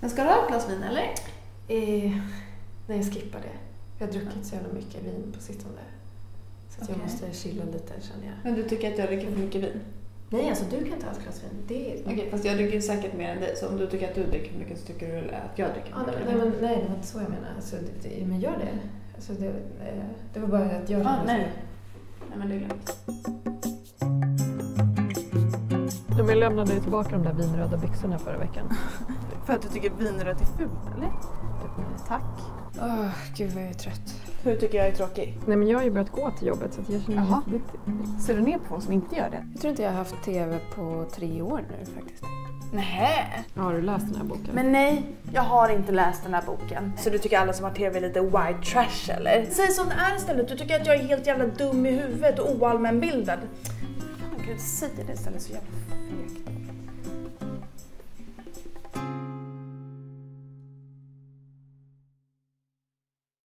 Men ska du ha ett glas vin eller? Nej, jag skippar det. Jag har druckit så jävla mycket vin på sistone. Så att jag måste chilla lite, känner jag. Men du tycker att jag dricker för mycket vin? Nej, alltså du kan ta ett glas vin. Okej, fast jag dricker ju säkert mer än dig. Så om du tycker att du dricker för mycket så tycker du att jag dricker för mycket. Nej, det var inte så jag menar. Alltså, men gör det. Alltså, det var bara att jag kände nej, men det är lugnt. Jag lämnade ju tillbaka de där vinröda byxorna förra veckan. För att du tycker vinrött är fult, eller? Tack. Gud vad jag är trött. Hur tycker jag är tråkig? Nej, men jag har ju börjat gå till jobbet så att jag känner mig lite... Ser du ner på folk som inte gör det? Jag tror inte jag har haft tv på 3 år nu faktiskt. Nej. Har du läst den här boken? Men nej, jag har inte läst den här boken. Så du tycker alla som har tv är lite white trash, eller? Säg som det är istället. Du tycker att jag är helt jävla dum i huvudet och oallmänbildad. Fan, gud, säg det istället så jävla